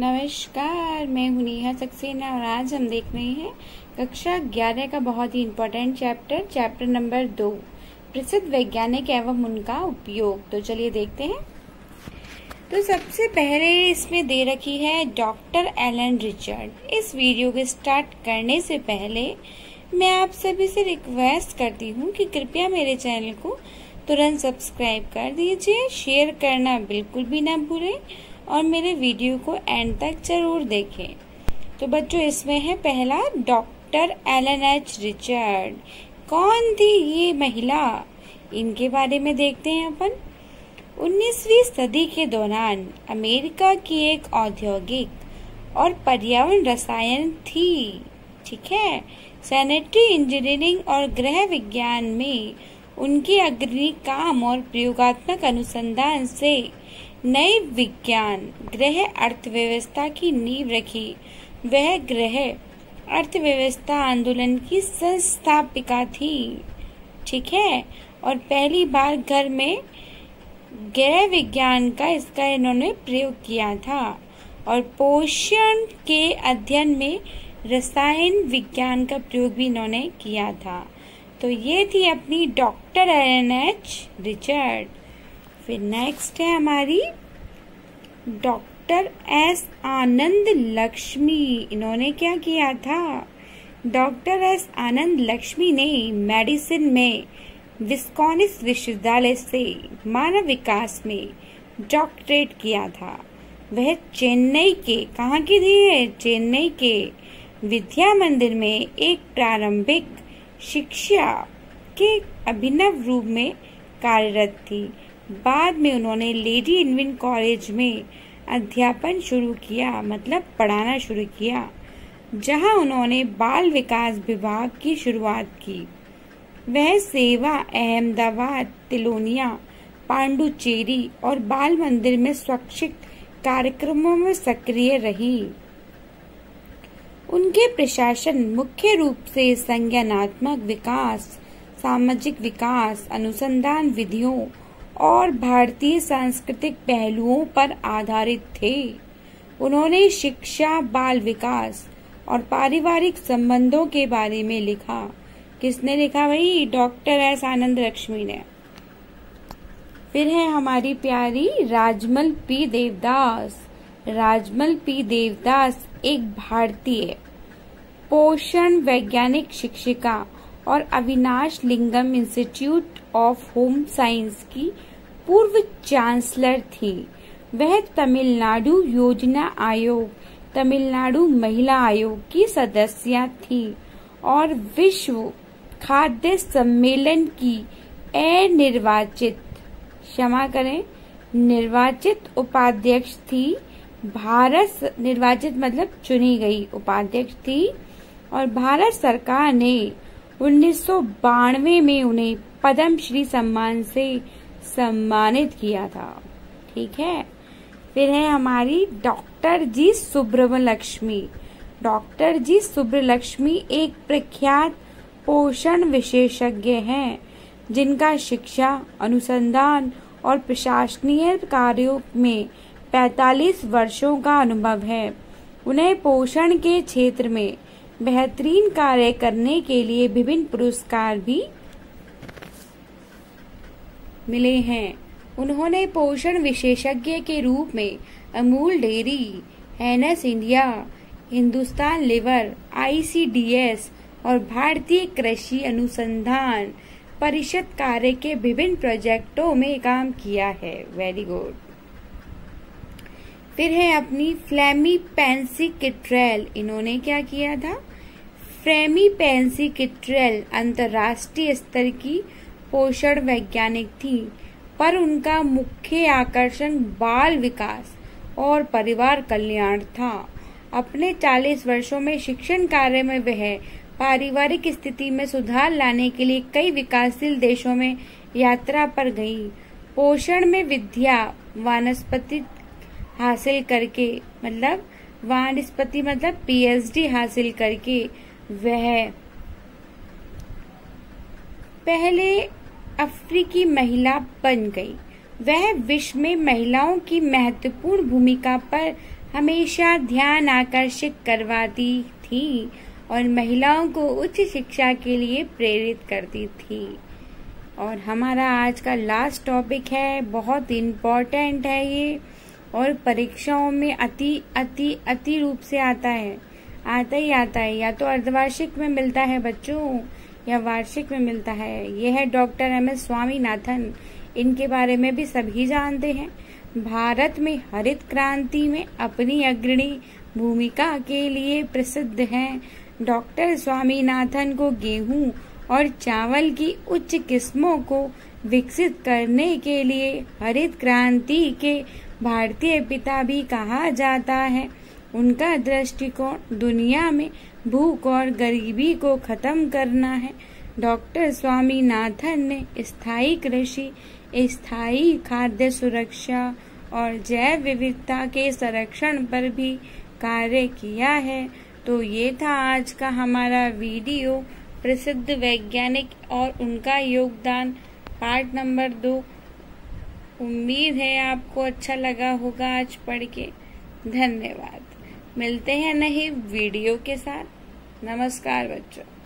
नमस्कार, मैं हूं नेहा सक्सेना और आज हम देख रहे हैं कक्षा 11 का बहुत ही इम्पोर्टेंट चैप्टर नंबर 2, प्रसिद्ध वैज्ञानिक एवं उनका उपयोग। तो चलिए देखते हैं। तो सबसे पहले इसमें दे रखी है डॉक्टर एलन रिचर्ड। इस वीडियो को स्टार्ट करने से पहले मैं आप सभी से रिक्वेस्ट करती हूँ कि कृपया मेरे चैनल को तुरंत सब्सक्राइब कर दीजिए, शेयर करना बिल्कुल भी ना भूलें और मेरे वीडियो को एंड तक जरूर देखें। तो बच्चों, इसमें है पहला डॉक्टर एलन एच रिचर्ड। कौन थी ये महिला, इनके बारे में देखते हैं अपन। 19वीं सदी के दौरान अमेरिका की एक औद्योगिक और पर्यावरण रसायन थी, ठीक है। सैनिटरी इंजीनियरिंग और गृह विज्ञान में उनके अग्रणी काम और प्रयोगात्मक अनुसंधान से नए विज्ञान गृह अर्थव्यवस्था की नींव रखी। वह गृह अर्थव्यवस्था आंदोलन की संस्थापिका थी, ठीक है। और पहली बार घर में गृह विज्ञान का इसका इन्होंने प्रयोग किया था और पोषण के अध्ययन में रसायन विज्ञान का प्रयोग भी इन्होंने किया था। तो ये थी अपनी डॉक्टर एलन एच रिचर्ड। फिर नेक्स्ट है हमारी डॉक्टर एस आनंद लक्ष्मी। इन्होंने क्या किया था? डॉक्टर एस आनंद लक्ष्मी ने मेडिसिन में विस्कॉन्सिन विश्वविद्यालय से मानव विकास में डॉक्टरेट किया था। वह चेन्नई के, कहाँ की थी? चेन्नई के विद्या मंदिर में एक प्रारंभिक शिक्षा के अभिनव रूप में कार्यरत थी। बाद में उन्होंने लेडी इनविन कॉलेज में अध्यापन शुरू किया, मतलब पढ़ाना शुरू किया, जहां उन्होंने बाल विकास विभाग की शुरुआत की। वह सेवा अहमदाबाद, तिलोनिया, पांडुचेरी और बाल मंदिर में स्वैच्छिक कार्यक्रमों में सक्रिय रही। उनके प्रशासन मुख्य रूप से संज्ञानात्मक विकास, सामाजिक विकास, अनुसंधान विधियों और भारतीय सांस्कृतिक पहलुओं पर आधारित थे। उन्होंने शिक्षा, बाल विकास और पारिवारिक संबंधों के बारे में लिखा। किसने लिखा भाई? डॉक्टर एस आनंद लक्ष्मी ने। फिर है हमारी प्यारी राजमल पी देवदास। राजमल पी देवदास एक भारतीय पोषण वैज्ञानिक शिक्षिका और Avinashilingam institute of home science की पूर्व चांसलर थी। वह तमिलनाडु योजना आयोग, तमिलनाडु महिला आयोग की सदस्य थी और विश्व खाद्य सम्मेलन की अनिर्वाचित, क्षमा करें, निर्वाचित उपाध्यक्ष थी। भारत निर्वाचित मतलब चुनी गई उपाध्यक्ष थी और भारत सरकार ने 1992 में उन्हें पद्म श्री सम्मान से सम्मानित किया था, ठीक है। फिर है हमारी डॉक्टर जी सुब्रमलक्ष्मी। डॉक्टर जी सुब्रमलक्ष्मी एक प्रख्यात पोषण विशेषज्ञ हैं, जिनका शिक्षा, अनुसंधान और प्रशासनीय कार्यों में 45 वर्षों का अनुभव है। उन्हें पोषण के क्षेत्र में बेहतरीन कार्य करने के लिए विभिन्न पुरस्कार भी मिले हैं। उन्होंने पोषण विशेषज्ञ के रूप में Amul dairy, Heinz India, Hindustan Lever, ICDS और भारतीय कृषि अनुसंधान परिषद कार्य के विभिन्न प्रोजेक्टों में काम किया है। Very good. फिर है अपनी फ्लेमी पेंसी किट्रेल। इन्होंने क्या किया था? फ्लेमी पेंसी किट्रेल अंतर्राष्ट्रीय स्तर की पोषण वैज्ञानिक थी, पर उनका मुख्य आकर्षण बाल विकास और परिवार कल्याण था। अपने 40 वर्षों में शिक्षण कार्य में वह पारिवारिक स्थिति में सुधार लाने के लिए कई विकासशील देशों में यात्रा पर गई। पोषण में विद्या वानस्पतिक हासिल करके, मतलब वानस्पति मतलब PhD हासिल करके वह पहले अफ्रीकी महिला बन गई। वह विश्व में महिलाओं की महत्वपूर्ण भूमिका पर हमेशा ध्यान आकर्षित करवाती थी और महिलाओं को उच्च शिक्षा के लिए प्रेरित करती थी। और हमारा आज का लास्ट टॉपिक है, बहुत इम्पोर्टेंट है ये और परीक्षाओं में अति रूप से आता है, आता है। या तो अर्धवार्षिक में मिलता है बच्चों या वार्षिक में मिलता है। यह है डॉक्टर एम.एस. स्वामीनाथन। इनके बारे में भी सभी जानते हैं। भारत में हरित क्रांति में अपनी अग्रणी भूमिका के लिए प्रसिद्ध हैं। डॉक्टर स्वामीनाथन को गेहूं और चावल की उच्च किस्मों को विकसित करने के लिए हरित क्रांति के भारतीय पिता भी कहा जाता है। उनका दृष्टिकोण दुनिया में भूख और गरीबी को खत्म करना है। डॉक्टर स्वामीनाथन ने स्थायी कृषि, स्थायी खाद्य सुरक्षा और जैव विविधता के संरक्षण पर भी कार्य किया है। तो ये था आज का हमारा वीडियो, प्रसिद्ध वैज्ञानिक और उनका योगदान, पार्ट नंबर 2। उम्मीद है आपको अच्छा लगा होगा आज पढ़ के। धन्यवाद। मिलते हैं नए वीडियो के साथ। नमस्कार बच्चों।